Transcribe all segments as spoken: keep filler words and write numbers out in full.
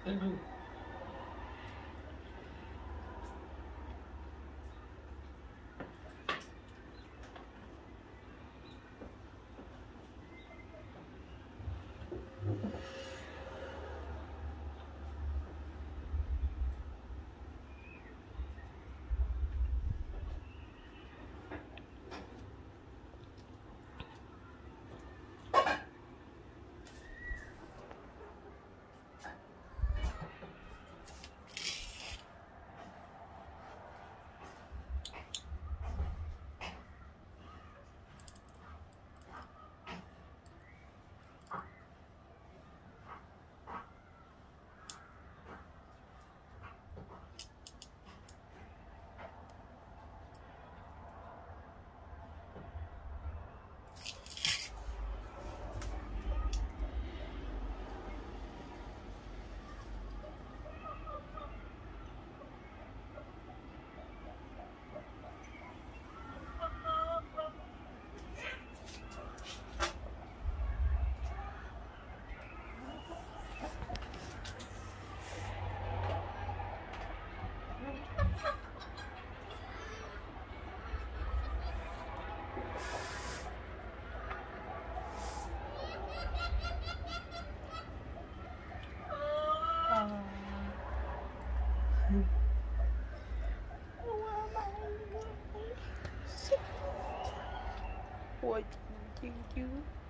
What did you do?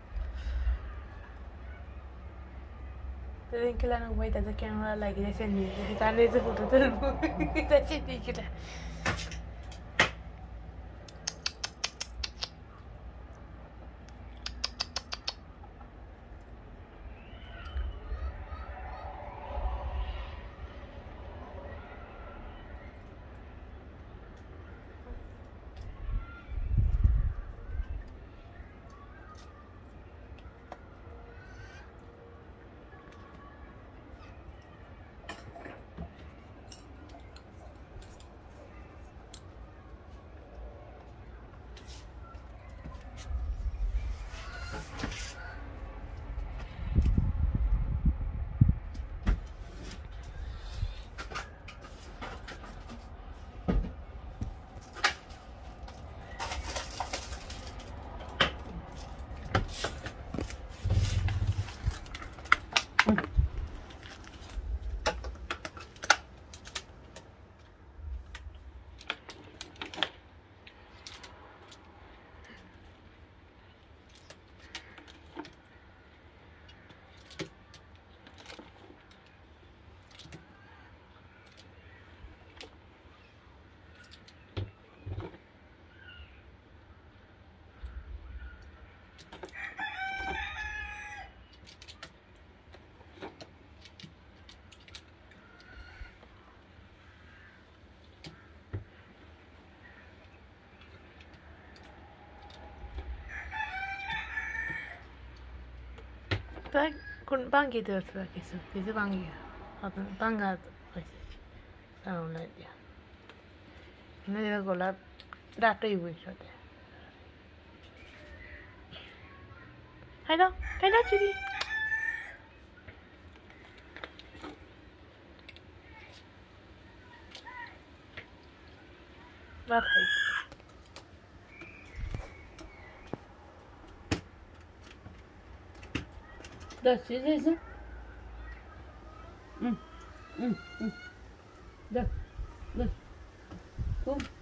Tienen que la nuevita se quedan a la iglesia ni están ese foto todo el mundo. Está chiquita. Ben con banchi di altro che so, che si banchi. Banga pues sound like yeah. Nede ko la da tui wi so de. Hai đó, cái đó chị đi. Ba thầy. Đó, chị đi sao? Ừ, ừ, ừ. Đó, đó. Come.